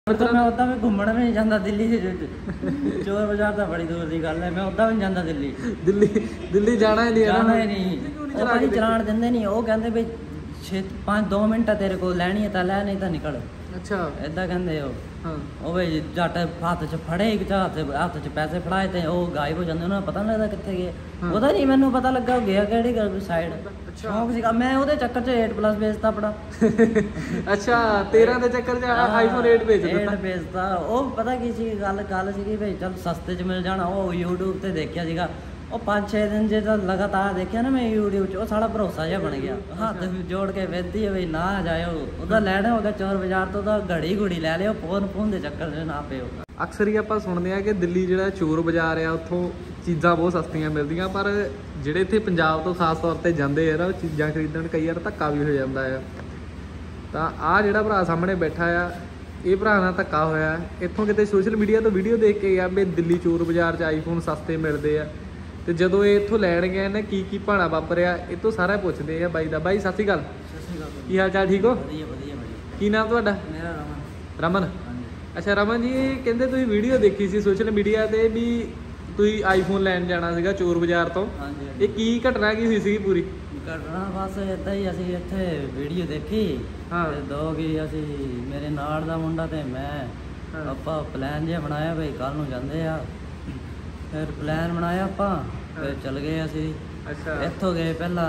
तो मैं उदा भी घूमण भी नहीं जाता दिल्ली चोर बाजार तो बड़ी दूर की गल है। मैं उदा भी नहीं जाता दिल्ली दिल्ली जाना ही नहीं जाना ही नहीं। भाई चलान देंगे नहीं, वो कहते भी 5-2 मिनट तेरे को लैनी है तो लै नहीं तो निकल। अच्छा इदा कहते हो। हाँ ਉਹ ਵੀ ਜੱਟ ਹੱਥ 'ਚ ਫੜੇ ਇੱਕ ਹੱਥ 'ਚ ਪੈਸੇ ਫੜਾਏ ਤੇ ਉਹ ਗਾਇਬ ਹੋ ਜਾਂਦੇ, ਉਹਨਾਂ ਨੂੰ ਪਤਾ ਨਹੀਂ ਲੱਗਦਾ ਕਿੱਥੇ ਗਏ। ਉਹਦਾ ਨਹੀਂ ਮੈਨੂੰ ਪਤਾ ਲੱਗਾ ਉਹ ਗਿਆ ਕਿਹੜੀ ਸਾਈਡ। ਸ਼ੌਂਕ ਸੀਗਾ ਮੈਂ ਉਹਦੇ ਚੱਕਰ 'ਚ 8+ ਵੇਚਤਾ ਆਪਣਾ। ਅੱਛਾ 13 ਦੇ ਚੱਕਰ 'ਚ ਆਈਫੋਨ 8 ਵੇਚਤਾ। ਉਹ ਪਤਾ ਕੀ ਸੀ ਗੱਲ ਸੀਗੀ ਵੀ ਚੱਲ ਸਸਤੇ 'ਚ ਮਿਲ ਜਾਣਾ। ਉਹ YouTube ਤੇ ਦੇਖਿਆ ਸੀਗਾ, ਉਹ 5-6 ਦਿਨ ਜੇ ਤਾਂ ਲਗਾਤਾਰ ਦੇਖਿਆ ਨਾ ਮੈਂ YouTube 'ਚ, ਉਹ ਸਾਡਾ ਭਰੋਸਾ ਜਿਹਾ ਬਣ ਗਿਆ। ਹੱਥ ਜੋੜ ਕੇ ਵੇਚਦੀ ਹੈ ਵੀ ਨਾ ਜਾਇਓ, ਉਹਦਾ ਲੈਣਾ ਹੋਗਾ ਚੋਰ ਬਾਜ਼ਾਰ ਤੋਂ ਤਾਂ ਘੜੀ ਲੈ ਲਿਓ, ਫੋਨ ਦੇ ਚੱਕਰ 'ਚ ਨਾ ਪਿਓ। ਅਕਸਰ ਹੀ ਆਪਾਂ ਸੁਣਦੇ ਆ ਕਿ ਦਿੱਲੀ ਜਿਹੜਾ ਚੋਰ ਬਾਜ਼ਾਰ ਆ ਉੱਥੋਂ ਚੀਜ਼ਾਂ ਬਹੁਤ ਸਸਤੀਆਂ ਮਿਲਦੀਆਂ, ਪਰ ਜਿਹੜੇ ਇੱਥੇ ਪੰਜਾਬ ਤੋਂ ਖਾਸ ਤੌਰ ਤੇ ਜਾਂਦੇ ਆ ਨਾ ਉਹ ਚੀਜ਼ਾਂ ਖਰੀਦਣ ਕਈ ਵਾਰ ਧੱਕਾ ਵੀ ਹੋ ਜਾਂਦਾ ਆ। ਤਾਂ ਆਹ ਜਿਹੜਾ ਭਰਾ ਸਾਹਮਣੇ ਬੈਠਾ ਆ, ਇਹ ਭਰਾ ਨਾਲ ਧੱਕਾ ਹੋਇਆ। ਇੱਥੋਂ ਕਿਤੇ ਸੋਸ਼ਲ ਮੀਡੀਆ ਤੋਂ ਵੀਡੀਓ ਦੇਖ ਕੇ ਗਿਆ ਵੀ ਦਿੱਲੀ ਚੋਰ ਬਾਜ਼ਾਰ 'ਚ ਆਈਫੋਨ ਸਸਤੇ ਮਿਲਦੇ ਆ, ਤੇ ਜਦੋਂ ਇਹ ਇੱਥੋਂ ਲੈਣ ਗਏ ਨੇ ਕੀ ਭਾਣਾ ਵਾਪਰਿਆ ਇਹ ਤੋਂ ਸਾਰਾ ਪੁੱਛਦੇ ਆ ਬਾਈ ਦਾ। ਬਾਈ ਸਤਿ ਸ਼੍ਰੀ ਅਕਾਲ। ਕੀ ਹਾਲ ਚਾਲ, ਠੀਕ ਹੋ? ਵਧੀਆ। ਕੀ ਨਾਮ ਤੁਹਾਡਾ? ਮੇਰਾ ਰਮਨ। ਅੱਛਾ ਰਮਨ ਜੀ, ਕਹਿੰਦੇ ਤੁਸੀਂ ਵੀਡੀਓ ਦੇਖੀ ਸੀ ਸੋਸ਼ਲ ਮੀਡੀਆ ਤੇ ਵੀ ਤੁਸੀਂ ਆਈਫੋਨ ਲੈਣ ਜਾਣਾ ਸੀਗਾ ਚੋਰ ਬਾਜ਼ਾਰ ਤੋਂ। ਇਹ ਕੀ ਘਟਨਾ ਕੀ ਹੋਈ ਸੀਗੀ ਪੂਰੀ? ਘਟਨਾ ਬਸ ਏਦਾਂ ਹੀ, ਅਸੀਂ ਇੱਥੇ ਵੀਡੀਓ ਦੇਖੀ ਤੇ ਦੋ ਕੀ ਅਸੀਂ ਮੇਰੇ ਨਾਲ ਦਾ ਮੁੰਡਾ ਤੇ ਮੈਂ ਆਪਾਂ ਪਲਾਨ ਜਿਹਾ ਬਣਾਇਆ ਬਈ ਕੱਲ ਨੂੰ ਜਾਂਦੇ ਆ। ਫਿਰ ਪਲਾਨ ਬਣਾਇਆ ਆਪਾਂ, ਫਿਰ ਚੱਲ ਗਏ ਅਸੀਂ। ਅੱਛਾ ਇੱਥੋਂ ਗਏ ਪਹਿਲਾਂ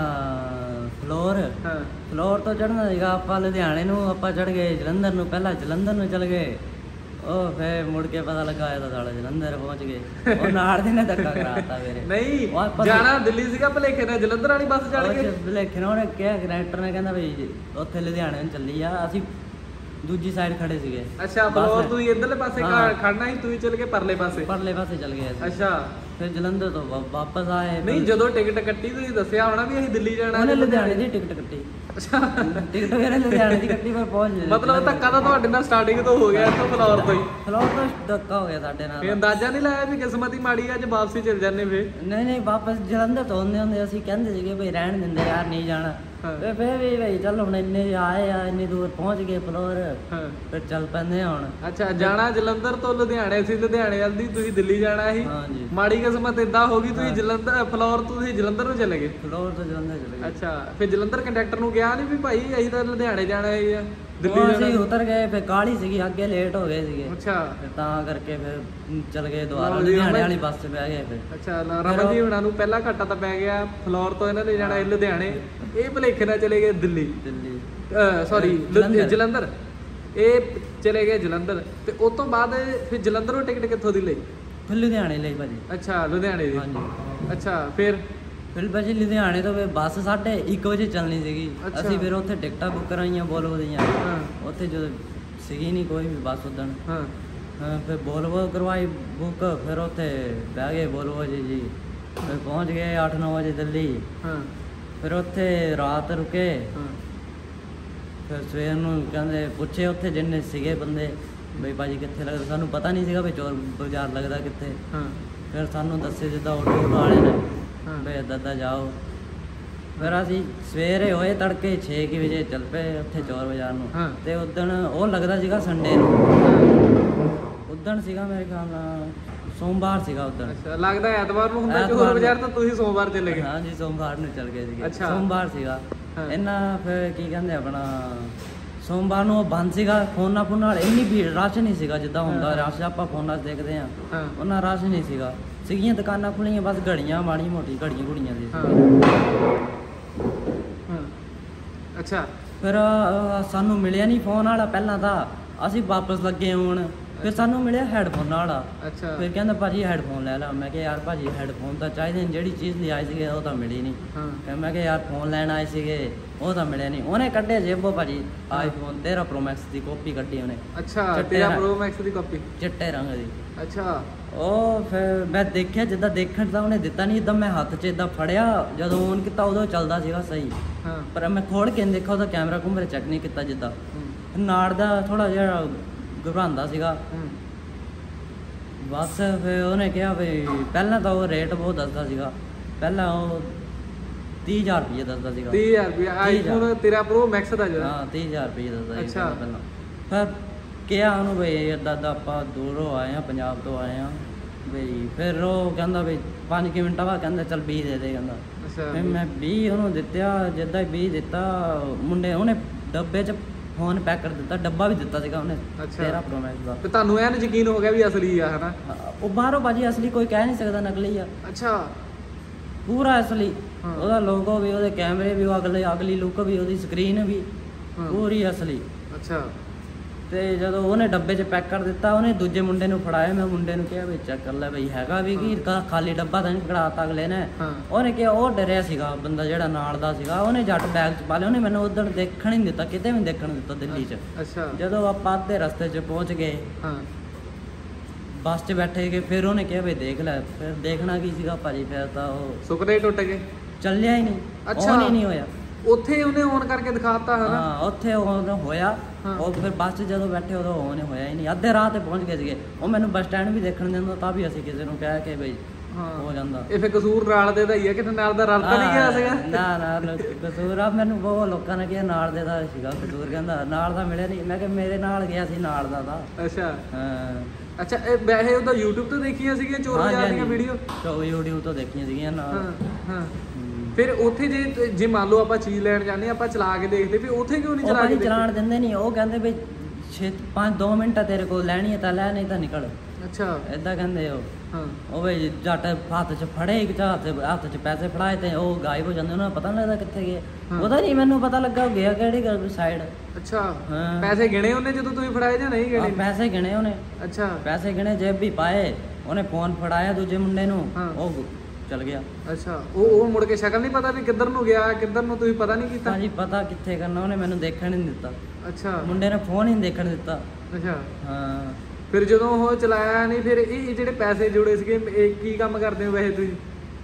ਫਲੋਰ ਤੋਂ ਚੜ੍ਹਨਾ ਸੀਗਾ ਆਪਾਂ ਲੁਧਿਆਣੇ ਨੂੰ। ਆਪਾਂ ਚੜ੍ਹ ਗਏ ਜਲੰਧਰ ਨੂੰ, ਪਹਿਲਾਂ ਜਲੰਧਰ ਨੂੰ ਚਲ ਗਏ। ਉਹ ਫਿਰ ਮੁੜ ਕੇ ਪਤਾ ਲੱਗਾ ਇਹ ਤਾਂ ਸਾਡਾ ਜਲੰਧਰ ਪਹੁੰਚ ਗਏ। ਉਹ ਨਾਲ ਦੇ ਨੇ ਧੱਕਾ ਕਰਾਤਾ ਮੇਰੇ। ਨਹੀਂ ਜਾਣਾ ਦਿੱਲੀ ਸੀਗਾ, ਭਲੇਖੇ ਨਾਲ ਜਲੰਧਰ ਵਾਲੀ ਬੱਸ ਚੜ ਗਏ। ਭਲੇਖੇ ਨਾਲ ਉਹਨੇ ਕਿਹਾ, ਕਨੈਕਟਰ ਨੇ ਕਹਿੰਦਾ ਵੀ ਉੱਥੇ ਲੁਧਿਆਣੇ ਨੂੰ ਚੱਲੀ ਆ। ਅਸੀਂ ਦੂਜੀ ਸਾਈਡ ਖੜੇ ਸੀਗੇ। ਅੱਛਾ ਫਲੋਰ ਤੁਸੀਂ ਇੱਧਰਲੇ ਪਾਸੇ ਖੜਨਾ ਸੀ, ਤੁਸੀਂ ਚੱਲ ਕੇ ਪਰਲੇ ਪਾਸੇ ਚੱਲ ਗਏ ਅਸੀਂ। ਅੱਛਾ ਫਿਰ ਜਲੰਧਰ ਤੋਂ ਵਾਪਸ ਆਏ। ਨਹੀਂ ਜਦੋਂ ਟਿਕਟ ਕੱਟੀ ਤੁਸੀਂ ਦੱਸਿਆ ਹੋਣਾ ਵੀ ਅਸੀਂ ਦਿੱਲੀ ਜਾਣਾ। ਉਹਨੇ ਲੁਧਿਆਣੇ ਦੀ ਟਿਕਟ ਕੱਟੀ। ਅੱਛਾ ਟਿਕਟ ਵਗੈਰਾ ਲੁਧਿਆਣੇ ਦੀ ਕੱਟੀ, ਪਰ ਪਹੁੰਚ ਗਏ। ਮਤਲਬ ਧੱਕਾ ਤਾਂ ਤੁਹਾਡੇ ਨਾਲ ਸਟਾਰਟਿੰਗ ਤੋਂ ਹੋ ਗਿਆ, ਇੱਥੋਂ ਫਲੋਰ ਤੋਂ ਹੀ। ਫਲੋਰ ਤੋਂ ਧੱਕਾ ਹੋ ਗਿਆ ਸਾਡੇ ਨਾਲ। ਇਹ ਅੰਦਾਜ਼ਾ ਨਹੀਂ ਲਾਇਆ ਵੀ ਕਿਸਮਤ ਹੀ ਮਾੜੀ ਅੱਜ ਵਾਪਸੀ ਚੱਲ ਜਾਂਦੇ ਫੇ? ਨਹੀਂ ਵਾਪਸ ਜਲੰਧਰ ਤੋਂ ਹੁੰਦੇ ਅਸੀਂ ਕਹਿੰਦੇ ਸੀਗੇ ਬਈ ਰਹਿਣ ਦਿੰਦੇ ਯਾਰ ਨਹੀਂ ਜਾਣਾ। ਫਿਰ ਵੀ ਬਈ ਚੱਲ ਹੁਣ ਇੰਨੇ ਆਏ ਆ, ਇੰਨੀ ਦੂਰ ਪਹੁੰਚ ਗਏ ਫਲੋਰ, ਫਿਰ ਚੱਲ ਪੈਂਦੇ ਆ ਹੁਣ। ਅੱਛਾ ਜਾਣਾ ਜਲੰਧਰ ਤੋਂ ਲੁਧਿਆਣੇ ਸੀ, ਲੁਧਿਆਣੇ ਜਲਦੀ ਤੁਸੀਂ ਦਿੱਲੀ ਜਾਣਾ ਸੀ। ਮਾੜੀ ਕਿਸਮਤ ਏਦਾਂ ਹੋ ਗਈ ਤੁਸੀਂ ਜਲੰਧਰ ਫਲੋਰ ਤੋਂ ਤੁਸੀਂ ਜਲੰਧਰ ਨੂੰ ਚਲੇ ਗਏ। ਫਲੋਰ ਤੋਂ ਜਲੰਧਰ ਚਲੇ ਗਏ। ਅੱਛਾ ਫਿਰ ਜਲੰਧਰ ਕੰਡਕਟਰ ਨੂੰ ਕਿਹਾ ਨਹੀਂ ਵੀ ਭਾਈ ਅਸੀਂ ਤਾਂ ਲੁਧਿਆਣੇ ਜਾਣਾ ਹੈ ਆ ਦਿੱਲੀ ਅਸੀਂ ਉਤਰ ਗਏ। ਫਿਰ ਕਾਹਲੀ ਸੀਗੀ, ਅੱਗੇ ਲੇਟ ਹੋ ਗਏ ਸੀਗੇ। ਅੱਛਾ ਤਾਂ ਕਰਕੇ ਫਿਰ ਚਲ ਗਏ ਦੁਬਾਰਾ ਲੁਧਿਆਣੇ ਵਾਲੀ ਬੱਸ 'ਚ ਬਹਿ ਗਏ। ਫਿਰ ਅੱਛਾ ਰਮਨ ਜੀ ਹੁਣਾਂ ਨੂੰ ਪਹਿਲਾ ਘਾਟਾ ਤਾਂ ਪੈ ਗਿਆ। ਫਲੋਰ ਤੋਂ ਇਹਨਾਂ ਨੇ ਜਾਣਾ ਲੁਧਿਆਣੇ, ਇਹ ਭਲੇਖੇ ਨਾਲ ਚਲੇ ਗਏ ਦਿੱਲੀ ਸੌਰੀ ਜਲੰਧਰ। ਇਹ ਚਲੇ ਗਏ ਜਲੰਧਰ ਤੇ ਉਸ ਤੋਂ ਬਾਅਦ ਫਿਰ ਜਲੰਧਰੋਂ ਟਿਕਟ ਕਿੱਥੋਂ ਦੀ ਲਈ? ਫਿਰ ਲੁਧਿਆਣੇ ਲਈ ਭਾਜੀ। ਅੱਛਾ ਲੁਧਿਆਣੇ ਦੀ। ਅੱਛਾ ਫਿਰ ਭਾਜੀ ਲੁਧਿਆਣੇ ਤੋਂ ਬੱਸ 1:30 ਵਜੇ ਚੱਲਣੀ ਸੀਗੀ। ਅਸੀਂ ਫਿਰ ਉੱਥੇ ਟਿਕਟਾਂ ਬੁੱਕ ਕਰਾਈਆਂ ਬੋਲਵੋ ਦੀਆਂ। ਉੱਥੇ ਜਦੋਂ ਸੀਗੀ ਨਹੀਂ ਕੋਈ ਵੀ ਬੱਸ ਉਦਣ, ਫਿਰ ਬੋਲਵੋ ਕਰਵਾਈ ਬੁੱਕ। ਫਿਰ ਉੱਥੇ ਬਹਿ ਗਏ ਬੋਲਵੋ ਜੀ। ਫਿਰ ਪਹੁੰਚ ਗਏ 8-9 ਵਜੇ ਦਿੱਲੀ। ਫਿਰ ਉੱਥੇ ਰਾਤ ਰੁਕੇ। ਫਿਰ ਸਵੇਰ ਨੂੰ ਕਹਿੰਦੇ ਪੁੱਛੇ ਉੱਥੇ ਜਿੰਨੇ ਸੀਗੇ ਬੰਦੇ ਬਈ ਭਾਜੀ ਕਿੱਥੇ ਲੱਗਦਾ। ਸਾਨੂੰ ਪਤਾ ਨਹੀਂ ਸੀਗਾ ਵੀ ਚੋਰ ਬਾਜ਼ਾਰ ਲੱਗਦਾ ਕਿੱਥੇ। ਫਿਰ ਸਾਨੂੰ ਦੱਸੇ ਜਿੱਦਾਂ ਆਟੋ ਵਾਲੇ ਨੇ ਬਈ ਇੱਦਾਂ ਜਾਓ। ਫਿਰ ਅਸੀਂ ਸਵੇਰੇ ਹੋਏ ਤੜਕੇ 6 ਵਜੇ ਚੱਲ ਪਏ ਉੱਥੇ ਚੋਰ ਬਾਜ਼ਾਰ ਨੂੰ। ਤੇ ਉਦਣ ਉਹ ਲੱਗਦਾ ਸੀਗਾ ਸੰਡੇ ਨੂੰ। ਉਦਣ ਸੀਗਾ ਮੇਰੇ ਖਿਆਲ ਨਾਲ ਸੋਮਵਾਰ ਸੀਗਾ ਉਦਣ। ਅੱਛਾ ਲੱਗਦਾ ਐਤਵਾਰ ਨੂੰ ਹੁੰਦਾ ਚੋਰ ਬਾਜ਼ਾਰ, ਤਾਂ ਤੁਸੀਂ ਸੋਮਵਾਰ ਚਲੇ ਗਏ? ਹਾਂਜੀ ਸੋਮਵਾਰ ਨੂੰ ਚੱਲ ਗਏ ਸੀਗੇ। ਸੋਮਵਾਰ ਸੀਗਾ ਇਹਨਾਂ। ਫਿਰ ਕੀ ਕਹਿੰਦੇ ਆਪਣਾ ਸੋਮਵਾਰ ਨੂੰ ਉਹ ਬੰਦ ਸੀਗਾ। ਫੋਨਾਂ ਨਾਲ ਇੰਨੀ ਭੀੜ, ਰਸ਼ ਨਹੀਂ ਸੀਗਾ ਜਿੱਦਾਂ ਹੁੰਦਾ ਰਸ਼ ਆਪਾਂ ਫੋਨਾਂ 'ਚ ਦੇਖਦੇ ਆ। ਉਹਨਾਂ ਰਸ਼ ਨਹੀਂ ਸੀਗਾ। ਸੀਗੀਆਂ ਦੁਕਾਨਾਂ ਖੁੱਲੀਆਂ, ਬਸ ਘੜੀਆਂ ਮਾੜੀ ਮੋਟੀ ਘੜੀਆਂ ਦੀ। ਅੱਛਾ ਫਿਰ ਸਾਨੂੰ ਮਿਲਿਆ ਨਹੀਂ ਫੋਨ ਵਾਲਾ ਪਹਿਲਾਂ ਤਾਂ। ਅਸੀਂ ਵਾਪਸ ਲੱਗੇ ਆਉਣ, ਫਿਰ ਸਾਨੂੰ ਮਿਲਿਆ ਹੈਡਫੋਨ ਵਾਲਾ। ਅੱਛਾ ਫਿਰ ਕਹਿੰਦਾ ਭਾਜੀ ਹੈਡਫੋਨ ਲੈ ਲਾ। ਮੈਂ ਕਿਹਾ ਯਾਰ ਭਾਜੀ ਹੈਡਫੋਨ ਤਾਂ ਚਾਹੀਦੇ ਨੇ, ਜਿਹੜੀ ਚੀਜ਼ ਲਈ ਆਏ ਸੀਗੇ ਉਹ ਤਾਂ ਮਿਲੀ ਨਹੀਂ। ਫਿਰ ਮੈਂ ਕਿਹਾ ਯਾਰ ਫੋਨ ਲੈਣ ਆਏ ਸੀਗੇ ਉਹ ਤਾਂ ਮਿਲਿਆ ਨਹੀਂ। ਉਹਨੇ ਕੱਢਿਆ ਜੇਬੋਂ ਭਾਜੀ ਆਈਫੋਨ 13 Pro Max ਦੀ ਕਾਪੀ ਕੱਢੀ ਉਹਨੇ। ਅੱਛਾ 13 Pro Max ਦੀ ਕਾਪੀ ਚਿੱਟੇ ਰੰਗ ਦੀ। ਅੱਛਾ ਉਹ ਫਿਰ ਮੈਂ ਦੇਖਿਆ ਜਿੱਦਾਂ ਦੇਖਣ ਤਾਂ ਉਹਨੇ ਦਿੱਤਾ ਨਹੀਂ, ਇੱਦਾਂ ਮੈਂ ਹੱਥ 'ਚ ਇੱਦਾਂ ਫੜਿਆ। ਜਦੋਂ ਔਨ ਕੀਤਾ ਉਦੋਂ ਚੱਲਦਾ ਸੀਗਾ ਸਹੀ। ਪਰ ਮੈਂ ਖੋਲ ਕੇ ਦੇਖਿਆ ਉਹਦਾ ਕੈਮਰਾ ਕੁਮਰੇ ਚੈੱਕ ਨਹੀਂ ਕੀਤਾ ਜਿੱਦਾਂ। ਨਾੜ ਦਾ ਥੋੜਾ ਜਿਹਾ ਘਬਰਾਉਂਦਾ ਸੀਗਾ ਬਸ। ਫਿਰ ਉਹਨੇ ਕਿਹਾ ਵੀ ਪਹਿਲਾਂ ਤਾਂ ਉਹ ਰੇਟ ਬਹੁਤ ਦੱਸਦਾ ਸੀਗਾ। ਪਹਿਲਾਂ ਉਹ 30,000 ਰੁਪਏ ਦੱਸਦਾ ਸੀਗਾ। 30,000 ਰੁਪਏ ਆਈਫੋਨ 13 Pro Max ਦਾ ਜਿਹੜਾ? ਹਾਂ 30,000 ਰੁਪਏ ਦੱਸਦਾ ਸੀ ਪਹਿਲਾਂ। ਫਿਰ ਕਿਹਾ ਉਹਨੂੰ ਬਈ ਇੱਦਾਂ ਦਾ ਆਪਾਂ ਦੂਰੋਂ ਆਏ ਆ, ਪੰਜਾਬ ਤੋਂ ਆਏ ਆ ਬਈ। ਫਿਰ ਉਹ ਕਹਿੰਦਾ ਬਈ 5 ਮਿੰਟਾਂ ਬਾਅਦ ਕਹਿੰਦਾ ਚੱਲ 20 ਦੇ ਦੇ ਕਹਿੰਦਾ। ਫਿਰ ਮੈਂ 20 ਉਹਨੂੰ ਦਿੱਤਾ। ਜਿੱਦਾਂ ਹੀ 20 ਦਿੱਤਾ ਮੁੰਡੇ ਉਹਨੇ ਡੱਬੇ 'ਚ ਫੋਨ ਪੈਕ ਕਰ ਦਿੱਤਾ, ਡੱਬਾ ਵੀ ਦਿੱਤਾ ਸੀਗਾ ਉਹਨੇ 13 Pro Max ਦਾ। ਤੇ ਤੁਹਾਨੂੰ ਐਨ ਯਕੀਨ ਹੋ ਗਿਆ ਵੀ ਅਸਲੀ ਆ ਹਨਾ? ਉਹ ਬਾਹਰੋਂ ਭਾਜੀ ਅਸਲੀ ਕੋਈ ਕਹਿ ਨਹੀਂ ਸਕਦਾ ਨਕਲੀ ਆ। ਅੱਛਾ ਪੂਰਾ ਅਸਲੀ, ਉਹਦਾ ਲੋਗੋ ਵੀ, ਉਹਦੇ ਕੈਮਰੇ ਵੀ, ਉਹ ਅਗਲੀ ਲੁੱਕ ਵੀ, ਉਹਦੀ ਸਕਰੀਨ ਵੀ ਪੂਰੀ ਅਸਲੀ। ਅੱਛਾ। ਤੇ ਜਦੋਂ ਉਹਨੇ ਡੱਬੇ 'ਚ ਪੈਕ ਕਰ ਦਿੱਤਾ, ਉਹਨੇ ਦੂਜੇ ਮੁੰਡੇ ਨੂੰ ਫੜਾਇਆ। ਮੈਂ ਮੁੰਡੇ ਨੂੰ ਕਿਹਾ ਵੀ ਚੈੱਕ ਕਰ ਲੈ ਬਈ ਹੈਗਾ ਵੀ ਕੀ, ਖਾਲੀ ਡੱਬਾ ਤਾਂ ਨਹੀਂ ਕਢਾਤਾ ਅਗਲੇ ਨੇ। ਉਹਨੇ ਕਿਹਾ, ਉਹ ਡਰਿਆ ਸੀਗਾ ਬੰਦਾ ਜਿਹੜਾ ਨਾਲ ਦਾ ਸੀਗਾ, ਉਹਨੇ ਜੱਟ ਬੈਗ 'ਚ ਪਾ ਲਿਆ। ਉਹਨੇ ਮੈਨੂੰ ਉਦੋਂ ਦੇਖਣ ਹੀ ਨਹੀਂ ਦਿੱਤਾ, ਕਿਤੇ ਵੀ ਦੇਖਣ ਨਹੀਂ ਦਿੱਤਾ ਦਿੱਲੀ 'ਚ। ਅੱਛਾ। ਜਦੋਂ ਆਪਾਂ ਅੱਧੇ ਰਸਤੇ 'ਚ ਪਹੁੰਚ ਗਏ, ਬੱਸ 'ਚ ਬੈਠੇ ਗਏ, ਫਿਰ ਉਹਨੇ ਕਿਹਾ ਵੀ ਦੇਖ ਲੈ। ਫਿਰ ਦੇਖਣਾ ਕੀ ਸੀਗਾ ਭਾਜੀ, ਫਿਰ ਤਾਂ ਉਹ ਸੁਪਨੇ ਟੁੱਟ ਗਏ, ਚੱਲਿਆ ਹੀ ਨਹੀਂ। ਅੱਛਾ। ਨਹੀਂ ਹੋਇਆ ਉੱਥੇ ਉਹਨੇ ਔਨ ਕਰਕੇ ਦਿਖਾਤਾ ਹੈ ਨਾ? ਹਾਂ, ਉੱਥੇ ਔਨ ਹੋਇਆ। ਉਹ ਫਿਰ ਬੱਸ 'ਚ ਜਦੋਂ ਬੈਠੇ ਉਦੋਂ ਔਨ ਹੋਇਆ ਹੀ ਨਹੀਂ। ਅੱਧੇ ਰਾਹ ਤੇ ਪਹੁੰਚ ਗਏ ਸੀਗੇ। ਉਹ ਮੈਨੂੰ ਬੱਸ ਸਟੈਂਡ ਵੀ ਦੇਖਣ ਦਿੰਦਾ, ਤਾਂ ਵੀ ਅਸੀਂ ਕਿਸੇ ਨੂੰ ਕਹਿ ਕੇ ਬਈ ਹੋ ਜਾਂਦਾ। ਇਹ ਫਿਰ ਕਸੂਰ ਨਾਲ ਦੇ ਦਾ ਹੀ ਹੈ, ਕਿਤੇ ਨਾਲ ਦਾ ਰਲ ਤਾਂ ਨਹੀਂ ਗਿਆ ਸੀਗਾ? ਨਾ ਕਸੂਰ ਆ। ਮੈਨੂੰ ਬਹੁਤ ਲੋਕਾਂ ਨੇ ਕਿਹਾ ਨਾਲ ਦੇ ਦਾ ਸੀਗਾ ਕਸੂਰ, ਕਹਿੰਦਾ ਨਾਲ ਦਾ ਮਿਲਿਆ ਨਹੀਂ। ਮੈਂ ਕਿਹਾ ਮੇਰੇ ਨਾਲ ਗਿਆ ਸੀ ਨਾਲ ਦਾ ਤਾਂ। ਅੱਛਾ। ਹਾਂ। ਅੱਛਾ, ਇਹ ਵੈਸੇ ਉਹਦਾ YouTube ਤੋਂ ਦੇਖੀਆਂ ਸੀਗੀਆਂ ਚੋਰ ਬਾਜ਼ਾਰ ਦੀਆਂ ਵੀਡੀਓ? YouTube ਤੋਂ ਦੇਖੀਆਂ ਸੀਗੀਆਂ ਨਾਲ। ਹਾਂ। ਫਿਰ ਉੱਥੇ ਜੇ ਮੰਨ ਲਓ ਆਪਾਂ ਚੀਜ਼ ਲੈਣ ਜਾਂਦੇ ਆਪਾਂ ਚਲਾ ਕੇ ਦੇਖਦੇ, ਫਿਰ ਉੱਥੇ ਕਿਉਂ ਨਹੀਂ ਚਲਾ ਕੇ ਦੇਖਦੇ? ਚਲਾਣ ਦਿੰਦੇ ਨਹੀਂ। ਉਹ ਕਹਿੰਦੇ ਵੀ 5-2 ਮਿੰਟ ਤੇਰੇ ਕੋਲ ਲੈਣੀ ਹੈ ਤਾਂ ਲੈ, ਨਹੀਂ ਤਾਂ ਨਿਕਲ। ਅੱਛਾ। ਏਦਾਂ ਕਹਿੰਦੇ ਉਹ ਬਈ ਜੱਟ ਹੱਥ 'ਚ ਫੜੇ, ਇੱਕ ਹੱਥ 'ਚ ਪੈਸੇ ਫੜਾਏ ਤੇ ਉਹ ਗਾਇਬ ਹੋ ਜਾਂਦੇ। ਉਹਨਾਂ ਨੂੰ ਪਤਾ ਨਹੀਂ ਲੱਗਦਾ ਕਿੱਥੇ ਗਏ। ਉਹਦਾ ਨਹੀਂ ਮੈਨੂੰ ਪਤਾ ਲੱਗਾ ਉਹ ਗਿਆ ਕਿਹੜੀ ਸਾਈਡ। ਅੱਛਾ। ਪੈਸੇ ਗਿਣੇ ਉਹਨੇ ਜਦੋਂ ਤੁਸੀਂ ਫੜਾਏ ਜਾਂ ਨਹੀਂ ਗਿਣੇ? ਪੈਸੇ ਗਿਣੇ ਉਹਨੇ। ਅੱਛਾ। ਪੈਸੇ ਗਿਣੇ, ਜੇਬ ਵੀ ਪਾਏ। ਉਹਨੇ ਫੋਨ ਫੜਾਇਆ ਦੂਜੇ ਮੁੰਡੇ ਨੂੰ, ਉਹ ਚਲ ਗਿਆ। ਅੱਛਾ। ਉਹ ਮੁੜ ਕੇ ਸ਼ਕਲ ਨਹੀਂ ਪਤਾ ਵੀ ਕਿੱਧਰ ਨੂੰ ਗਿਆ, ਕਿੱਧਰ ਨੂੰ ਤੁਸੀਂ ਪਤਾ ਨਹੀਂ ਕੀਤਾ? ਹਾਂਜੀ, ਪਤਾ ਕਿੱਥੇ ਕਰਨਾ, ਉਹਨੇ ਮੈਨੂੰ ਦੇਖਣ ਨਹੀਂ ਦਿੱਤਾ। ਅੱਛਾ। ਮੁੰਡੇ ਨੇ ਫੋਨ ਹੀ ਨਹੀਂ ਦੇਖਣ ਦਿੱਤਾ। ਅੱਛਾ। ਹਾਂ। ਫਿਰ ਜਦੋਂ ਉਹ ਚਲਾਇਆ ਨਹੀਂ, ਫਿਰ ਇਹ ਜਿਹੜੇ ਪੈਸੇ ਜੁੜੇ ਸੀਗੇ, ਇਹ ਕੀ ਕੰਮ ਕਰਦੇ ਹੋ ਵੈਸੇ ਤੁਸੀਂ?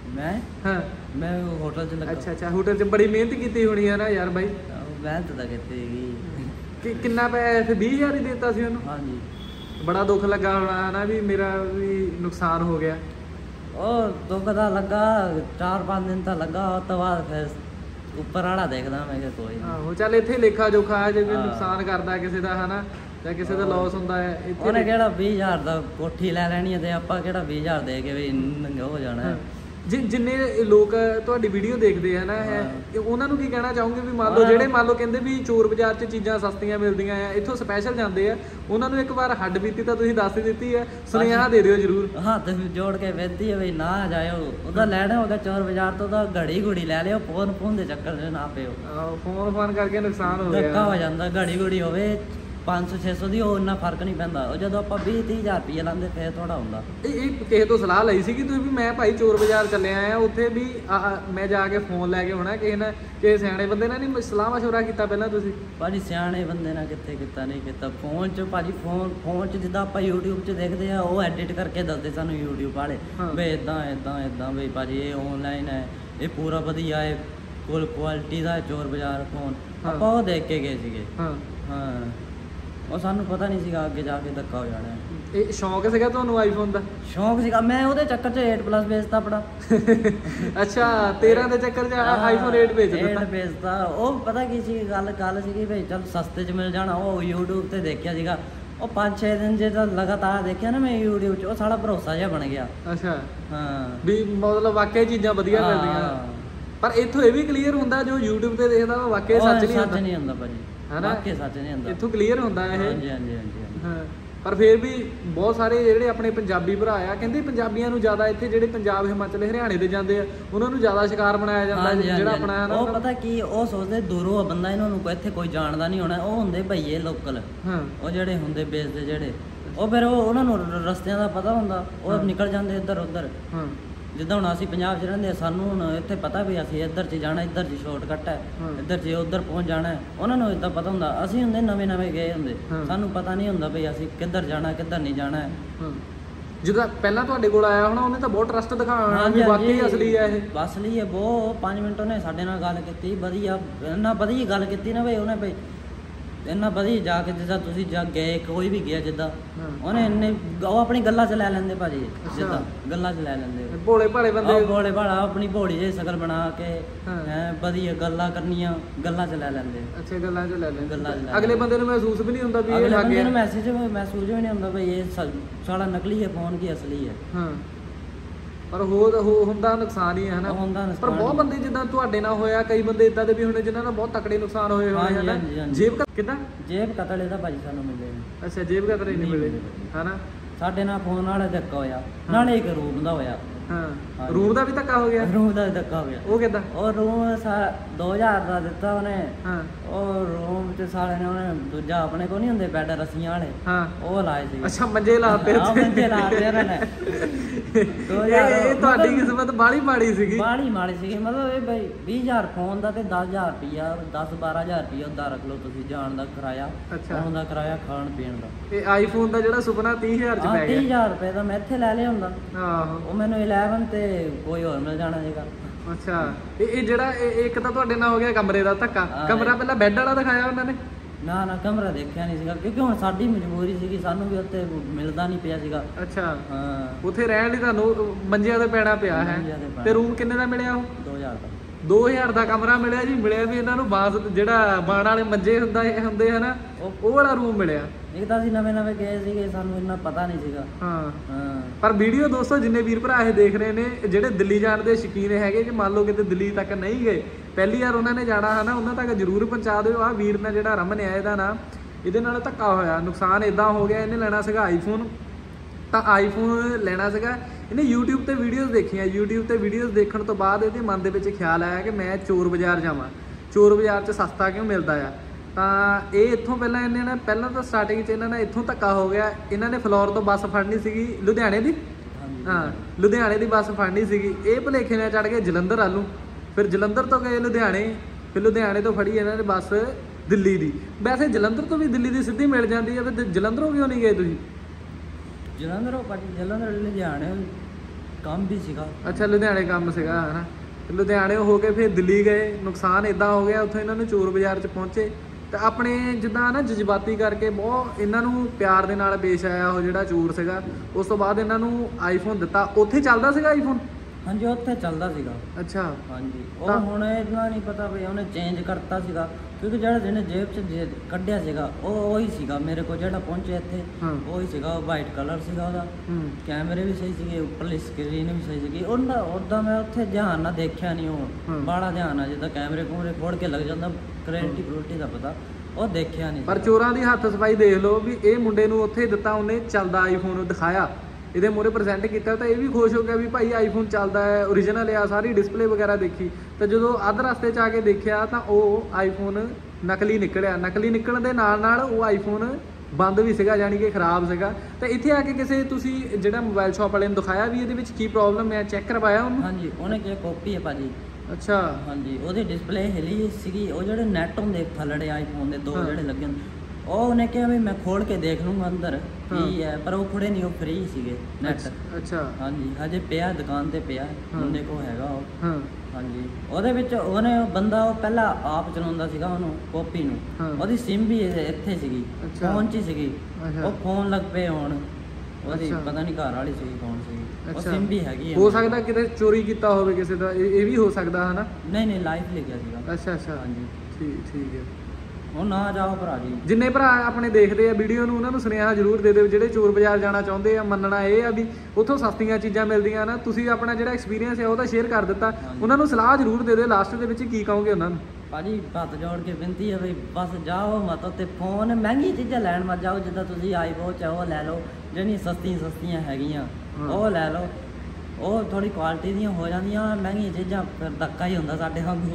ਮੈਂ ਹੋਟਲ 'ਚ ਲੱਗਾ। ਅੱਛਾ। ਹੋਟਲ 'ਚ ਬੜੀ ਮਿਹਨਤ ਕੀਤੀ ਹੋਣੀ ਹੈ ਨਾ ਯਾਰ ਬਾਈ? ਮਿਹਨਤ ਤਾਂ ਕੀਤੀ ਹੈਗੀ। ਕਿੰਨਾ ਪੈਸੇ? 20,000 ਹੀ ਦਿੱਤਾ ਸੀ ਉਹਨੂੰ? ਹਾਂਜੀ। ਬੜਾ ਦੁੱਖ ਲੱਗਾ ਹੋਣਾ ਨਾ ਵੀ ਮੇਰਾ ਵੀ ਨੁਕਸਾਨ ਹੋ ਗਿਆ? ਉਹ ਦੁੱਖ ਤਾਂ ਲੱਗਾ, 4-5 ਦਿਨ ਤਾਂ ਲੱਗਾ। ਉਸ ਤੋਂ ਬਾਅਦ ਫਿਰ ਉੱਪਰ ਵਾਲਾ ਦੇਖਦਾ ਮੈਂ ਕਿ ਕੋਈ ਆਹੋ ਚੱਲ ਇੱਥੇ ਲੇਖਾ ਜੋਖਾ ਜੇ ਨੁਕਸਾਨ ਕਰਦਾ ਕਿਸੇ ਦਾ ਹਨਾ, ਜਾਂ ਕਿਸੇ ਦਾ ਲਾਸ ਹੁੰਦਾ ਹੈ। ਉਹਨੇ ਕਿਹੜਾ 20,000 ਦਾ ਕੋਠੀ ਲੈ ਲੈਣੀ ਹੈ ਤੇ ਆਪਾਂ ਕਿਹੜਾ 20,000 ਦੇ ਕੇ ਵੀ ਨੰਗਾ ਹੋ ਜਾਣਾ। ਜਿੰਨੇ ਲੋਕ ਤੁਹਾਡੀ ਵੀਡੀਓ ਦੇਖਦੇ ਆ ਨਾ, ਉਹਨਾਂ ਨੂੰ ਕੀ ਕਹਿਣਾ ਚਾਹੋਗੇ ਵੀ ਮੰਨ ਲਓ ਜਿਹੜੇ ਮੰਨ ਲਓ ਕਹਿੰਦੇ ਵੀ ਚੋਰ ਬਾਜ਼ਾਰ 'ਚ ਚੀਜ਼ਾਂ ਸਸਤੀਆਂ ਮਿਲਦੀਆਂ ਆ, ਇੱਥੋਂ ਸਪੈਸ਼ਲ ਜਾਂਦੇ ਆ, ਉਹਨਾਂ ਨੂੰ ਇੱਕ ਵਾਰ ਹੱਡ ਬੀਤੀ ਤਾਂ ਤੁਸੀਂ ਦੱਸ ਹੀ ਦਿੱਤੀ ਹੈ, ਸੁਨੇਹਾ ਦੇ ਦਿਓ ਜ਼ਰੂਰ। ਹੱਥ ਜੋੜ ਕੇ ਬੇਨਤੀ ਹੈ ਵੀ ਨਾ ਜਾਇਓ। ਉਹਦਾ ਲੈਣਾ ਹੋਗਾ ਚੋਰ ਬਾਜ਼ਾਰ ਤੋਂ ਤਾਂ ਘੜੀ ਲੈ ਲਿਓ, ਫੋਨ ਦੇ ਚੱਕਰ 'ਚ ਨਾ ਪਿਓ। ਫੋਨ ਕਰਕੇ ਨੁਕਸਾਨ ਹੋ ਗਿਆ, ਧੱਕਾ ਹੋ ਜਾਂਦਾ। ਘੜੀ ਹੋਵੇ 500-600 ਦੀ, ਉਹ ਇੰਨਾ ਫਰਕ ਨਹੀਂ ਪੈਂਦਾ। ਉਹ ਜਦੋਂ ਆਪਾਂ 20-30,000 ਰੁਪਏ ਲਾਂਦੇ ਫਿਰ ਥੋੜਾ ਹੁੰਦਾ। ਇਹ ਕਿਸੇ ਤੋਂ ਸਲਾਹ ਲਈ ਸੀ ਕਿ ਤੁਸੀਂ ਵੀ ਮੈਂ ਭਾਈ ਚੋਰ ਬਾਜ਼ਾਰ ਚੱਲਿਆ ਆ, ਉੱਥੇ ਵੀ ਮੈਂ ਜਾ ਕੇ ਫੋਨ ਲੈ ਕੇ ਆਉਣਾ, ਕਿਸੇ ਸਿਆਣੇ ਬੰਦੇ ਨਾਲ ਨਹੀਂ ਸਲਾਹ ਮਸ਼ਵਰਾ ਕੀਤਾ ਪਹਿਲਾਂ ਤੁਸੀਂ? ਭਾਜੀ ਸਿਆਣੇ ਬੰਦੇ ਨਾਲ ਕਿੱਥੇ ਕੀਤਾ, ਨਹੀਂ ਕੀਤਾ। ਫੋਨ 'ਚ ਭਾਜੀ ਫੋਨ 'ਚ ਜਿੱਦਾਂ ਆਪਾਂ YouTube 'ਚ ਦੇਖਦੇ ਆ, ਉਹ ਐਡਿਟ ਕਰਕੇ ਦੱਸਦੇ ਸਾਨੂੰ YouTube ਵਾਲੇ ਵੀ ਇੱਦਾਂ ਵੀ ਭਾਜੀ ਇਹ ਔਨਲਾਈਨ ਹੈ, ਇਹ ਪੂਰਾ ਵਧੀਆ ਹੈ, ਫੁੱਲ ਕੁਆਲਿਟੀ ਦਾ ਚੋਰ ਬਾਜ਼ਾਰ ਫੋਨ। ਆਪਾਂ ਉਹ ਦੇਖ ਕੇ ਗਏ ਸੀਗੇ। ਹਾਂ। ਉਹ ਸਾਨੂੰ ਪਤਾ ਨਹੀਂ ਸੀਗਾ ਅੱਗੇ ਜਾ ਕੇ ਧੱਕਾ ਹੋ ਜਾਣਾ। ਇਹ ਸ਼ੌਂਕ ਸੀਗਾ ਤੁਹਾਨੂੰ ਆਈਫੋਨ ਦਾ? ਸ਼ੌਂਕ ਸੀਗਾ। ਮੈਂ ਉਹਦੇ ਚੱਕਰ 'ਚ 8+ ਵੇਚਤਾ ਆਪਣਾ। ਅੱਛਾ, 13 ਦੇ ਚੱਕਰ 'ਚ ਆਈਫੋਨ 8 ਵੇਚਤਾ। ਉਹ ਪਤਾ ਕੀ ਸੀ ਗੱਲ ਸੀਗੀ ਵੀ ਚੱਲ ਸਸਤੇ 'ਚ ਮਿਲ ਜਾਣਾ। ਉਹ YouTube ਤੇ ਦੇਖਿਆ ਸੀਗਾ, ਉਹ 5-6 ਦਿਨ ਜੇ ਤਾਂ ਲਗਾਤਾਰ ਦੇਖਿਆ ਨਾ ਮੈਂ YouTube 'ਚ, ਉਹ ਸਾਡਾ ਭਰੋਸਾ ਜਿਹਾ ਬਣ ਗਿਆ। ਅੱਛਾ। ਹਾਂ ਵੀ ਮਤਲਬ ਵਾਕਈ ਚੀਜ਼ਾਂ ਵਧੀਆ ਮਿਲਦੀਆਂ। ਪਰ ਇੱਥੋਂ ਇਹ ਵੀ ਕਲੀਅਰ ਹੁੰਦਾ ਜੋ YouTube ਤੇ ਦੇਖਦਾ ਉਹ ਵਾਕਈ ਸੱਚ ਨਹੀਂ ਹੁੰਦਾ ਭਾਜੀ। ਵਾਕਈ ਸੱਚ ਨਹੀਂ ਹੁੰਦਾ, ਇੱਥੋਂ ਕਲੀਅਰ ਹੁੰਦਾ ਇਹ। ਹਾਂਜੀ। ਹਾਂ। ਪਰ ਫਿਰ ਵੀ ਬਹੁਤ ਸਾਰੇ ਜਿਹੜੇ ਆਪਣੇ ਪੰਜਾਬੀ ਭਰਾ ਆ, ਕਹਿੰਦੇ ਪੰਜਾਬੀਆਂ ਨੂੰ ਜ਼ਿਆਦਾ ਇੱਥੇ ਜਿਹੜੇ ਪੰਜਾਬ, ਹਿਮਾਚਲ, ਹਰਿਆਣੇ ਦੇ ਜਾਂਦੇ ਆ, ਉਹਨਾਂ ਨੂੰ ਜ਼ਿਆਦਾ ਸ਼ਿਕਾਰ ਬਣਾਇਆ ਜਾਂਦਾ ਜਿਹੜਾ ਆਪਣਾ ਨਾ। ਉਹ ਪਤਾ ਕੀ, ਉਹ ਸੋਚਦੇ ਦੂਰੋਂ ਆ ਬੰਦਾ, ਇਹਨਾਂ ਨੂੰ ਇੱਥੇ ਕੋਈ ਜਾਣਦਾ ਨਹੀਂ ਹੋਣਾ। ਉਹ ਹੁੰਦੇ ਭਈਏ ਲੋਕਲ, ਉਹ ਜਿਹੜੇ ਹੁੰਦੇ ਵੇਚਦੇ ਜਿਹੜੇ, ਉਹ ਫਿਰ ਉਹਨਾਂ ਨੂੰ ਰਸਤਿਆਂ ਦਾ ਪਤਾ ਹੁੰਦਾ, ਉਹ ਨਿਕਲ ਜਾਂਦੇ ਇੱਧਰ ਉੱਧਰ। ਜਿੱਦਾਂ ਹੁਣ ਅਸੀਂ ਪੰਜਾਬ 'ਚ ਰਹਿੰਦੇ, ਸਾਨੂੰ ਹੁਣ ਇੱਥੇ ਪਤਾ ਵੀ ਅਸੀਂ ਇੱਧਰ 'ਚ ਜਾਣਾ, ਇੱਧਰ 'ਚ ਸ਼ਾਰਟਕੱਟ ਹੈ, ਇੱਧਰ 'ਚ ਉੱਧਰ ਪਹੁੰਚ ਜਾਣਾ। ਉਹਨਾਂ ਨੂੰ ਇੱਦਾਂ ਪਤਾ ਹੁੰਦਾ। ਅਸੀਂ ਹੁੰਦੇ ਨਵੇਂ ਗਏ ਹੁੰਦੇ, ਸਾਨੂੰ ਪਤਾ ਨਹੀਂ ਹੁੰਦਾ ਵੀ ਅਸੀਂ ਕਿੱਧਰ ਜਾਣਾ ਕਿੱਧਰ ਨਹੀਂ ਜਾਣਾ। ਜਿੱਦਾਂ ਪਹਿਲਾਂ ਤੁਹਾਡੇ ਕੋਲ ਆਇਆ ਹੋਣਾ, ਉਹਨੇ ਤਾਂ ਬਹੁਤ ਟਰਸਟ ਦਿਖਾਉਣਾ ਵੀ ਵਾਕਈ ਅਸਲੀ ਹੈ ਇਹ। ਅਸਲੀ ਹੈ। ਬਹੁਤ 5 ਮਿੰਟ ਉਹਨੇ ਸਾਡੇ ਨਾਲ ਗੱਲ ਕੀਤੀ, ਵਧੀਆ ਗੱਲ ਕੀਤੀ ਨਾ ਬਈ। ਉਹਨੇ ਬਈ ਇੰਨਾ ਵਧੀਆ ਜਾ ਕੇ ਜਿੱਦਾਂ ਤੁਸੀਂ ਜਾ ਗਏ, ਕੋਈ ਵੀ ਗਿਆ ਜਿੱਦਾਂ ਉਹਨੇ ਇੰਨੇ ਉਹ ਆਪਣੀ ਗੱਲਾਂ 'ਚ ਲੈ ਲੈਂਦੇ ਭਾਜੀ, ਜਿੱਦਾਂ ਗੱਲਾਂ 'ਚ ਲੈ ਲੈਂਦੇ ਭੋਲੇ ਭਾਲੇ ਬੰਦੇ, ਭੋਲੇ ਭਾਲਾ ਆਪਣੀ ਭੋਲੀ ਜਿਹੀ ਸ਼ਕਲ ਬਣਾ ਕੇ ਵਧੀਆ ਗੱਲਾਂ ਕਰਨੀਆਂ, ਗੱਲਾਂ 'ਚ ਲੈ ਲੈਂਦੇ। ਅੱਛਾ, ਗੱਲਾਂ 'ਚ ਲੈ ਲੈਂਦੇ। ਗੱਲਾਂ 'ਚ ਅਗਲੇ ਬੰਦੇ ਨੂੰ ਮਹਿਸੂਸ ਵੀ ਨਹੀਂ ਹੁੰਦਾ ਵੀ ਇਹ ਅਗਲੇ ਲੱਗ ਬੰਦੇ ਗਿਆ, ਨੂੰ ਮਹਿਸੂਸ ਵੀ ਨਹੀਂ ਹੁੰਦਾ ਬਈ ਇਹ ਸਾਲਾ ਨਕਲੀ ਹੈ ਫੋਨ ਕੀ ਅਸਲੀ ਹੈ। ਹਾਂ, ਪਰ ਹੁੰਦਾ ਨੁਕਸਾਨ ਹੀ ਹੈ ਹਨਾ। ਪਰ ਬਹੁਤ ਬੰਦੇ ਜਿੱਦਾਂ ਤੁਹਾਡੇ ਨਾਲ ਹੋਇਆ, ਕਈ ਬੰਦੇ ਇਦਾਂ ਦੇ ਵੀ ਹੋਣੇ ਜਿਨ੍ਹਾਂ ਨਾਲ ਬਹੁਤ ਤਕੜੇ ਨੁਕਸਾਨ ਹੋਏ ਹੋਏ ਹਨ। ਜੇਬ ਕਿੱਦਾਂ ਜੇਬ ਕਤਲ ਇਹਦਾ ਭਾਜੀ ਸਾਨੂੰ ਮਿਲੇ ਨੇ। ਅੱਛਾ, ਜੇਬ ਕਤਲ ਨਹੀਂ ਮਿਲੇ ਹਨਾ। ਸਾਡੇ ਨਾਲ ਫੋਨ ਵਾਲਾ ਧੱਕਾ ਹੋਇਆ, ਨਾਲੇ ਇੱਕ ਰੂਮ ਦਾ ਹੋਇਆ। ਹਾਂ, ਰੂਮ ਦਾ ਵੀ ਧੱਕਾ ਹੋ ਗਿਆ। ਰੂਮ ਦਾ ਧੱਕਾ ਹੋ ਗਿਆ। ਉਹ ਕਿੱਦਾਂ? ਉਹ ਰੂਮ 2000 ਦਾ ਦਿੱਤਾ ਉਹਨੇ। ਹਾਂ, ਉਹ ਰੂਮ ਤੇ ਸਾਲੇ ਨੇ ਉਹਨੇ ਦੂਜਾ ਆਪਣੇ ਕੋ ਨਹੀਂ ਹੁੰਦੇ ਬੈੱਡ ਰੱਸੀਆਂ ਵਾਲੇ, ਹਾਂ, ਉਹ ਲਾਏ ਸੀ। ਅੱਛਾ, ਮੰਜੇ ਲਾਤੇ। ਮੰਜੇ ਲਾਤੇ ਉਹਨਾਂ ਨੇ। ਇਹ ਤੁਹਾਡੀ ਕਿਸਮਤ ਬਾਹਲੀ ਮਾੜੀ ਸੀਗੀ। ਬਾਹਲੀ ਮਾੜੀ ਸੀਗੀ, ਮਤਲਬ ਇਹ ਬਈ 20000 ਫੋਨ ਦਾ ਤੇ 10000 ਰੁਪਿਆ, 10-12000 ਰੁਪਿਆ ਉਹਦਾ ਰੱਖ ਲਓ ਤੁਸੀਂ, ਜਾਣ ਦਾ ਕਿਰਾਇਆ, ਫੋਨ ਦਾ ਕਿਰਾਇਆ, ਖਾਣ ਪੀਣ ਦਾ। ਇਹ ਆਈਫੋਨ ਦਾ ਜਿਹੜਾ ਸੁਪਨਾ 30000 ਚ ਪੈ ਗਿਆ। 30000 ਰੁਪਏ ਦਾ ਮੈਂ ਇੱਥੇ ਲੈ ਲਿਆ ਹੁੰਦਾ। ਆਹੋ, ਉਹ ਮੈਨੂੰ 11 ਤੇ ਕੋਈ ਹੋਰ ਮਿਲ ਜਾਣਾ ਸੀਗਾ। ਅੱਛਾ, ਇਹ ਜਿਹੜਾ ਇੱਕ ਤਾਂ ਤੁਹਾਡੇ ਨਾਲ ਹੋ ਗਿਆ ਕਮਰੇ ਦਾ ਧੱਕਾ। ਕਮਰਾ ਪਹਿਲਾਂ ਬੈੱਡ ਵਾਲਾ ਦਿਖਾਇਆ ਉਹਨਾਂ ਨੇ? ਨਾ ਕਮਰਾ ਦੇਖਿਆ ਨਹੀਂ ਸੀਗਾ, ਕਿਉਂਕਿ ਹੁਣ ਸਾਡੀ ਮਜਬੂਰੀ ਸੀਗੀ, ਸਾਨੂੰ ਵੀ ਉੱਥੇ ਮਿਲਦਾ ਨਹੀਂ ਪਿਆ ਸੀਗਾ। ਅੱਛਾ, ਹਾਂ, ਉੱਥੇ ਰਹਿਣ ਲਈ ਤੁਹਾਨੂੰ ਮੰਜਿਆਂ ਤੇ ਪੈਣਾ ਪਿਆ ਹੈ। ਤੇ ਰੂਮ ਕਿੰਨੇ ਦਾ ਮਿਲਿਆ? ਉਹ 2000 ਦਾ। 2000 ਦਾ ਕਮਰਾ ਮਿਲਿਆ ਜੀ। ਮਿਲਿਆ ਵੀ ਇਹਨਾਂ ਨੂੰ ਬਾਸ ਜਿਹੜਾ ਬਾਣ ਵਾਲੇ ਮੰਜੇ ਹੁੰਦੇ ਹਨਾ, ਉਹ ਵਾਲਾ ਰੂਮ ਮਿਲਿਆ। ਇੱਕ ਤਾਂ ਅਸੀਂ ਨਵੇਂ ਗਏ ਸੀਗੇ, ਸਾਨੂੰ ਇੰਨਾ ਪਤਾ ਨਹੀਂ ਸੀਗਾ। ਹਾਂ, ਪਰ ਵੀਡੀਓ ਦੋਸਤੋ ਜਿੰਨੇ ਵੀਰ ਭਰਾ ਇਹ ਦੇਖ ਰਹੇ ਨੇ, ਜਿਹੜੇ ਦਿੱਲੀ ਜਾਣ ਦੇ ਸ਼ੌਕੀਨ ਹੈਗੇ, ਕਿ ਮੰਨ ਲਓ ਕਿਤੇ ਦਿੱਲੀ ਤੱਕ ਨਹੀਂ ਗਏ, ਪਹਿਲੀ ਵਾਰ ਉਹਨਾਂ ਨੇ ਜਾਣਾ ਹਨਾ, ਉਹਨਾਂ ਤੱਕ ਜ਼ਰੂਰ ਪਹੁੰਚਾ ਦਿਓ। ਆਹ ਵੀਰ ਨੇ ਜਿਹੜਾ ਰਮਨ ਆ ਇਹਦਾ ਨਾਂ, ਇਹਦੇ ਨਾਲ ਧੱਕਾ ਹੋਇਆ, ਨੁਕਸਾਨ ਇਦਾਂ ਹੋ ਗਿਆ। ਇਹਨੇ ਲੈਣਾ ਸੀਗਾ ਆਈਫੋਨ, ਤਾਂ ਆਈਫੋਨ ਲੈਣਾ ਸੀਗਾ। ਇਹਨੇ YouTube ਤੇ ਵੀਡੀਓਜ਼ ਦੇਖੀਆਂ। YouTube ਤੇ ਵੀਡੀਓਜ਼ ਦੇਖਣ ਤੋਂ ਬਾਅਦ ਇਹਦੇ ਮਨ ਦੇ ਵਿੱਚ ਖਿਆਲ ਆਇਆ ਕਿ ਮੈਂ ਚੋਰ ਬਾਜ਼ਾਰ ਜਾਵਾਂ, ਚੋਰ ਬਾਜ਼ਾਰ 'ਚ ਸਸਤਾ ਕਿਉਂ ਮਿਲਦਾ ਆ। ਤਾਂ ਇਹ ਇੱਥੋਂ ਪਹਿਲਾਂ ਤਾਂ ਸਟਾਰਟਿੰਗ 'ਚ ਇਹਨਾਂ ਨਾਲ ਇੱਥੋਂ ਧੱਕਾ ਹੋ ਗਿਆ। ਇਹਨਾਂ ਨੇ ਫਲੋਰ ਤੋਂ ਬੱਸ ਫੜਨੀ ਸੀਗੀ ਲੁਧਿਆਣੇ ਦੀ। ਹਾਂ, ਲੁਧਿਆਣੇ ਦੀ ਬੱਸ ਫੜਨੀ ਸੀਗੀ। ਇਹ ਭੁਲੇਖੇ ਨਾਲ ਚੜ੍ਹ ਗਏ ਜਲੰਧਰ ਵੱਲੋਂ, ਫਿਰ ਜਲੰਧਰ ਤੋਂ ਗਏ ਲੁਧਿਆਣੇ, ਫਿਰ ਲੁਧਿਆਣੇ ਤੋਂ ਫੜੀ ਇਹਨਾਂ ਨੇ ਬੱਸ ਦਿੱਲੀ ਦੀ। ਵੈਸੇ ਜਲੰਧਰ ਤੋਂ ਵੀ ਦਿੱਲੀ ਦੀ ਸਿੱਧੀ ਮਿਲ ਜਾਂਦੀ ਹੈ, ਫਿਰ ਜਲੰਧਰੋਂ ਕਿਉਂ ਨਹੀਂ ਗਏ ਤੁਸੀਂ? ਜਲੰਧਰੋਂ ਲੁਧਿਆਣੇ ਕੰਮ ਵੀ ਸੀਗਾ। ਅੱਛਾ, ਲੁਧਿਆਣੇ ਕੰਮ ਸੀਗਾ ਹਨਾ। ਲੁਧਿਆਣੇ ਹੋ ਕੇ ਫਿਰ ਦਿੱਲੀ ਗਏ। ਨੁਕਸਾਨ ਇਦਾਂ ਹੋ ਗਿਆ, ਉੱਥੇ ਇਹਨਾਂ ਨੂੰ ਚੋਰ ਬਾਜ਼ਾਰ 'ਚ ਪਹੁੰਚੇ ਤੇ ਆਪਣੇ ਜਿੱਦਾਂ ਨਾ ਜਜ਼ਬਾਤੀ ਕਰਕੇ ਬਹੁਤ ਇਹਨਾਂ ਨੂੰ ਪਿਆਰ ਦੇ ਨਾਲ ਪੇਸ਼ ਆਇਆ ਉਹ ਜਿਹੜਾ ਚੋਰ ਸੀਗਾ। ਉਸ ਤੋਂ ਬਾਅਦ ਇਹਨਾਂ ਨੂੰ ਆਈਫੋਨ ਦਿੱਤਾ। ਉੱਥੇ ਚੱਲਦਾ ਸੀਗਾ ਆਈਫੋਨ? ਹਾਂਜੀ, ਉੱਥੇ ਚੱਲਦਾ ਸੀਗਾ। ਅੱਛਾ, ਹਾਂਜੀ। ਉਹ ਹੁਣ ਇਹਨਾਂ ਨਹੀਂ ਪਤਾ ਵੀ ਉਹਨੇ ਚੇਂਜ ਕਰਤਾ ਸੀਗਾ, ਕਿਉਂਕਿ ਜਿਹੜਾ ਜਿਹਨੇ ਜੇਬ 'ਚ ਕੱਢਿਆ ਸੀਗਾ ਉਹ ਉਹੀ ਸੀਗਾ ਮੇਰੇ ਕੋਲ ਜਿਹੜਾ ਪਹੁੰਚਿਆ ਇੱਥੇ, ਉਹੀ ਸੀਗਾ। ਉਹ ਵਾਈਟ ਕਲਰ ਸੀਗਾ ਉਹਦਾ, ਕੈਮਰੇ ਵੀ ਸਹੀ ਸੀਗੇ, ਉੱਪਰਲੀ ਸਕਰੀਨ ਵੀ ਸਹੀ ਸੀਗੀ। ਉਹਦਾ ਮੈਂ ਉੱਥੇ ਧਿਆਨ ਨਾਲ ਦੇਖਿਆ ਨਹੀਂ, ਉਹ ਬਾਹਲਾ ਧਿਆਨ ਨਾਲ ਜਿੱਦਾਂ ਕੈਮਰੇ ਕੂਮਰੇ ਖੋਲ ਕੇ ਲੱਗ ਜਾਂਦਾ, ਕੁਆਲਿਟੀ ਦਾ ਪਤਾ, ਉਹ ਦੇਖਿਆ ਨਹੀਂ। ਪਰ ਚੋਰਾਂ ਦੀ ਹੱਥ ਸਫਾਈ ਦੇਖ ਲਓ ਵੀ ਇਹ ਮੁੰਡੇ ਨੂੰ ਉੱਥੇ ਦਿੱਤਾ, ਉਹਨੇ ਚੱਲਦਾ ਆਈਫੋਨ ਦਿਖਾਇਆ, ਇਹਦੇ ਮੂਹਰੇ ਪ੍ਰੈਜ਼ੈਂਟ ਕੀਤਾ, ਤਾਂ ਇਹ ਵੀ ਖੁਸ਼ ਹੋ ਗਿਆ ਵੀ ਭਾਈ ਆਈਫੋਨ ਚੱਲਦਾ ਹੈ, ਓਰੀਜਨਲ ਆ। ਸਾਰੀ ਡਿਸਪਲੇ ਵਗੈਰਾ ਦੇਖੀ, ਤਾਂ ਜਦੋਂ ਅੱਧ ਰਸਤੇ 'ਚ ਆ ਕੇ ਦੇਖਿਆ ਤਾਂ ਉਹ ਆਈਫੋਨ ਨਕਲੀ ਨਿਕਲਿਆ। ਨਕਲੀ ਨਿਕਲਣ ਦੇ ਨਾਲ ਉਹ ਆਈਫੋਨ ਬੰਦ ਵੀ ਸੀਗਾ, ਯਾਨੀ ਕਿ ਖਰਾਬ ਸੀਗਾ। ਤਾਂ ਇੱਥੇ ਆ ਕੇ ਕਿਸੇ ਤੁਸੀਂ ਜਿਹੜਾ ਮੋਬਾਈਲ ਸ਼ਾਪ ਵਾਲੇ ਨੂੰ ਦਿਖਾਇਆ ਵੀ ਇਹਦੇ ਵਿੱਚ ਕੀ ਪ੍ਰੋਬਲਮ ਹੈ, ਚੈੱਕ ਕਰਵਾਇਆ ਉਹਨੂੰ? ਹਾਂਜੀ, ਉਹਨੇ ਕਿਹਾ ਕਾਪੀ ਹੈ ਭਾਜੀ। ਅੱਛਾ, ਹਾਂਜੀ। ਉਹਦੀ ਡਿਸਪਲੇ ਹਿਲੀ ਸੀਗੀ, ਉਹ ਜਿਹੜੇ ਨੈਟ ਹੁੰਦੇ ਥੱਲੜੇ ਆਈਫੋਨ ਦੇ ਦੋ ਜਿਹੜੇ ਲੱਗੇ ਹੁੰਦੇ, ਉਹ ਉਹਨੇ ਕਿਹਾ ਵੀ ਮੈਂ ਖੋਲ ਕੇ ਦੇਖ ਲੂੰਗਾ ਅੰਦਰ ਕੀ ਹੈ, ਪਰ ਉਹ ਖੁੜੇ ਨਹੀਂ, ਉਹ ਫ੍ਰੀ ਸੀਗੇ ਨੈਟ। ਅੱਛਾ, ਹਾਂਜੀ। ਹਜੇ ਪਿਆ ਦੁਕਾਨ ਤੇ ਪਿਆ, ਮੁੰਡੇ ਕੋਲ ਹੈਗਾ ਉਹ। ਹਾਂਜੀ, ਉਹਦੇ ਵਿੱਚ ਉਹਨੇ ਬੰਦਾ ਉਹ ਪਹਿਲਾਂ ਆਪ ਚਲਾਉਂਦਾ ਸੀਗਾ ਉਹਨੂੰ ਕਾਪੀ ਨੂੰ, ਉਹਦੀ ਸਿਮ ਵੀ ਇੱਥੇ ਸੀਗੀ, ਫੋਨ 'ਚ ਹੀ ਸੀਗੀ। ਉਹ ਫੋਨ ਲੱਗ ਪਏ ਹੁਣ, ਉਹਦੀ ਪਤਾ ਨਹੀਂ ਘਰ ਵਾਲੀ ਸੀਗੀ ਕੌਣ ਸੀਗੀ, ਉਹ ਸਿਮ ਵੀ ਹੈਗੀ। ਹੋ ਸਕਦਾ ਕਿਤੇ ਚੋਰੀ ਕੀਤਾ ਹੋਵੇ ਕਿਸੇ ਦਾ, ਇਹ ਵੀ ਹੋ ਸਕਦਾ ਹਨਾ? ਨਹੀਂ ਲਾਈਫ ਲਿਖਿਆ ਸੀਗਾ। ਅੱਛਾ, ਹਾਂਜੀ, ਠੀਕ ਹੈ। ਹੁਣ ਨਾ ਜਾਓ ਭਰਾ ਜੀ। ਜਿੰਨੇ ਭਰਾ ਆਪਣੇ ਦੇਖਦੇ ਆ ਵੀਡੀਓ ਨੂੰ, ਉਹਨਾਂ ਨੂੰ ਸੁਨੇਹਾ ਜ਼ਰੂਰ ਦੇ ਦਿਓ ਜਿਹੜੇ ਚੋਰ ਬਾਜ਼ਾਰ ਜਾਣਾ ਚਾਹੁੰਦੇ ਆ। ਮੰਨਣਾ ਇਹ ਆ ਵੀ ਉੱਥੋਂ ਸਸਤੀਆਂ ਚੀਜ਼ਾਂ ਮਿਲਦੀਆਂ ਨਾ। ਤੁਸੀਂ ਆਪਣਾ ਜਿਹੜਾ ਐਕਸਪੀਰੀਅੰਸ ਹੈ ਉਹ ਤਾਂ ਸ਼ੇਅਰ ਕਰ ਦਿੱਤਾ, ਉਹਨਾਂ ਨੂੰ ਸਲਾਹ ਜ਼ਰੂਰ ਦੇ ਦਿਓ। ਲਾਸਟ ਦੇ ਵਿੱਚ ਕੀ ਕਹੋਗੇ ਉਹਨਾਂ ਨੂੰ? ਭਾਜੀ ਹੱਥ ਜੋੜ ਕੇ ਬੇਨਤੀ ਹੈ ਬਈ ਬਸ ਜਾਓ ਮਤ ਉੱਤੇ, ਫੋਨ ਮਹਿੰਗੀ ਚੀਜ਼ਾਂ ਲੈਣ ਮਤ ਜਾਓ। ਜਿੱਦਾਂ ਤੁਸੀਂ ਆਈਫੋਨ ਉਹ ਲੈ ਲਓ, ਜਿਹੜੀਆਂ ਸਸਤੀਆਂ ਹੈਗੀਆਂ ਉਹ ਲੈ ਲਓ। ਉਹ ਥੋੜੀ ਕੁਆਲਿਟੀ ਦੀਆਂ ਹੋ ਜਾਂਦੀਆਂ, ਮਹਿੰਗੀਆਂ ਚੀਜ਼ਾਂ ਫਿਰ ਧੱਕਾ ਹੀ ਹੁੰਦਾ ਸਾਡੇ ਵਾਂਗੂ।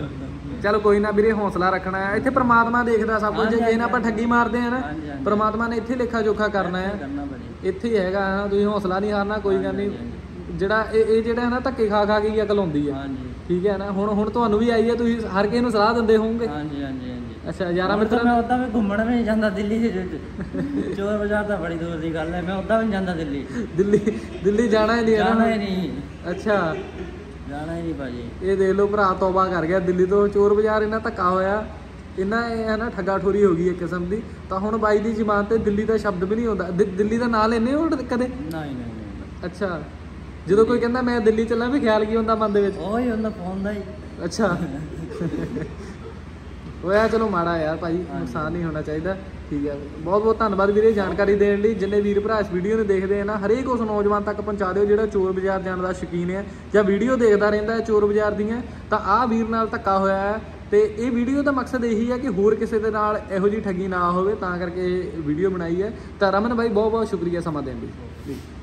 ਚਲੋ ਕੋਈ ਨਾ ਵੀਰੇ, ਹੌਸਲਾ ਰੱਖਣਾ ਹੈ। ਇੱਥੇ ਪ੍ਰਮਾਤਮਾ ਦੇਖਦਾ ਸਭ ਕੁਝ। ਜੇ ਨਾ ਆਪਾਂ ਠੱਗੀ ਮਾਰਦੇ ਆ ਨਾ, ਪ੍ਰਮਾਤਮਾ ਨੇ ਇੱਥੇ ਲੇਖਾ ਜੋਖਾ ਕਰਨਾ ਹੈ, ਇੱਥੇ ਹੀ ਹੈਗਾ। ਤੁਸੀਂ ਹੌਸਲਾ ਨਹੀਂ ਹਾਰਨਾ, ਕੋਈ ਗੱਲ ਨਹੀਂ। ਜਿਹੜਾ ਇਹ ਜਿਹੜਾ ਹੈ ਨਾ ਧੱਕੇ ਖਾ ਕੇ ਹੀ ਅਕਲ ਆਉਂਦੀ ਹੈ, ਠੀਕ ਹੈ ਨਾ। ਹੁਣ ਤੁਹਾਨੂੰ ਵੀ ਆਈ ਹੈ, ਤੁਸੀਂ ਹਰ ਕਿਸੇ ਨੂੰ ਸਲਾਹ ਦਿੰਦੇ ਹੋਵੋਗੇ। ਅੱਛਾ, ਯਾਰਾਂ ਮਿੱਤਰਾਂ ਮੈਂ ਉਦਾਂ ਵੀ ਘੁੰਮਣ ਵੀ ਨਹੀਂ ਜਾਂਦਾ ਦਿੱਲੀ। ਚੋਰ ਬਾਜ਼ਾਰ ਤਾਂ ਬੜੀ ਦੂਰ ਦੀ ਗੱਲ ਹੈ, ਮੈਂ ਉਦਾਂ ਵੀ ਨਹੀਂ ਜਾਂਦਾ ਦਿੱਲੀ ਜਾਣਾ ਹੀ ਨਹੀਂ। ਅੱਛਾ, ਜਾਣਾ ਹੀ ਨਹੀਂ ਭਾਜੀ। ਇਹ ਦੇਖ ਲਓ ਭਰਾ ਤੌਬਾ ਕਰ ਗਿਆ ਦਿੱਲੀ ਤੋਂ। ਚੋਰ ਬਾਜ਼ਾਰ ਇਹਨਾਂ ਧੱਕਾ ਹੋਇਆ ਇਹਨਾਂ ਇਹ ਹੈ ਨਾ ਠੱਗਾ ਠੋਰੀ ਹੋ ਗਈ ਇੱਕ ਕਿਸਮ ਦੀ। ਤਾਂ ਹੁਣ ਬਾਈ ਦੀ ਜ਼ਬਾਨ ਤੇ ਦਿੱਲੀ ਦਾ ਸ਼ਬਦ ਵੀ ਨਹੀਂ ਆਉਂਦਾ। ਦਿੱਲੀ ਦਾ ਨਾਂ ਲੈਂਦੇ ਹੋ ਕਦੇ? ਨਹੀਂ। ਅੱਛਾ, ਜਦੋਂ ਕੋਈ ਕਹਿੰਦਾ ਮੈਂ ਦਿੱਲੀ ਚੱਲਾਂ ਵੀ ਖਿਆਲ ਕੀ ਹੁੰਦਾ ਮਨ ਦੇ ਵਿੱਚ? ਉਹੀ ਹੁੰਦਾ ਫੋਨ ਦਾ ਹੀ। ਅੱਛਾ ਹੋਇਆ, ਚਲੋ ਮਾੜਾ ਯਾਰ ਭਾਈ, ਨੁਕਸਾਨ ਨਹੀਂ ਹੋਣਾ ਚਾਹੀਦਾ। ਠੀਕ ਹੈ, ਬਹੁਤ ਬਹੁਤ ਧੰਨਵਾਦ ਵੀਰੇ ਜਾਣਕਾਰੀ ਦੇਣ ਲਈ। ਜਿੰਨੇ ਵੀਰ ਭਰਾ ਇਸ ਵੀਡੀਓ ਨੂੰ ਦੇਖਦੇ ਆ ਨਾ, ਹਰੇਕ ਉਸ ਨੌਜਵਾਨ ਤੱਕ ਪਹੁੰਚਾ ਦਿਓ ਜਿਹੜਾ ਚੋਰ ਬਾਜ਼ਾਰ ਜਾਣ ਦਾ ਸ਼ੌਕੀਨ ਹੈ ਜਾਂ ਵੀਡੀਓ ਦੇਖਦਾ ਰਹਿੰਦਾ ਹੈ ਚੋਰ ਬਾਜ਼ਾਰ ਦੀਆਂ। ਤਾਂ ਆਹ ਵੀਰ ਨਾਲ ਧੱਕਾ ਹੋਇਆ ਹੈ ਤੇ ਇਹ ਵੀਡੀਓ ਦਾ ਮਕਸਦ ਇਹੀ ਹੈ ਕਿ ਹੋਰ ਕਿਸੇ ਦੇ ਨਾਲ ਇਹੋ ਜਿਹੀ ਠੱਗੀ ਨਾ ਹੋਵੇ, ਤਾਂ ਕਰਕੇ ਇਹ ਵੀਡੀਓ ਬਣਾਈ ਹੈ। ਤਾਂ ਰਮਨ ਬਾਈ ਬਹੁਤ ਬਹੁਤ ਸ਼ੁਕਰੀਆ ਸਮਾਂ ਦੇਣ ਲਈ।